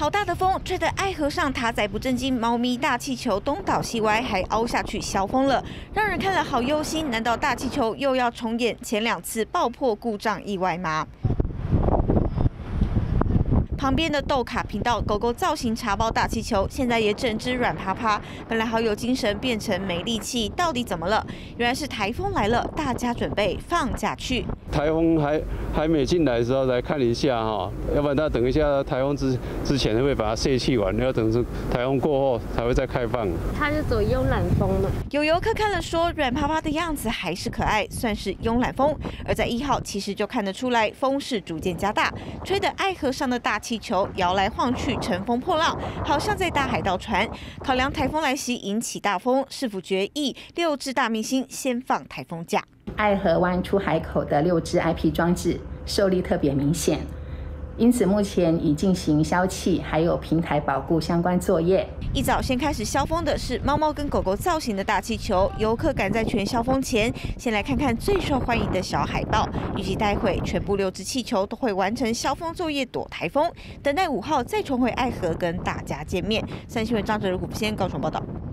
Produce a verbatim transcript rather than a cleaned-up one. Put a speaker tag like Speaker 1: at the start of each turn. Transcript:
Speaker 1: 好大的风，吹得爱河上塔仔不正经，猫咪大气球东倒西歪，还凹下去消风了，让人看了好忧心。难道大气球又要重演前两次爆破故障意外吗？ 旁边的豆卡频道狗狗造型茶包大气球，现在也整只软趴趴。本来好有精神，变成没力气，到底怎么了？原来是台风来了，大家准备放假去。
Speaker 2: 台风还还没进来的时候来看一下哈，要不然它等一下台风之之前会把它泄气完，要等是台风过后才会再开放。
Speaker 3: 它是走慵懒风嘛？
Speaker 1: 有游客看了说，软趴趴的样子还是可爱，算是慵懒风。而在一号其实就看得出来，风势逐渐加大，吹得爱河上的大气 气球摇来晃去，乘风破浪，好像在搭海盗船。考量台风来袭引起大风，市府决议六只大明星先放台风假。
Speaker 4: 爱河湾出海口的六只 I P 装置受力特别明显，因此目前已进行消气，还有平台保固相关作业。
Speaker 1: 一早先开始消风的是猫猫跟狗狗造型的大气球，游客赶在全消风前，先来看看最受欢迎的小海豹。预计待会全部六只气球都会完成消风作业，躲台风，等待五号再重回爱河跟大家见面。三新闻张哲如、古先高雄报道。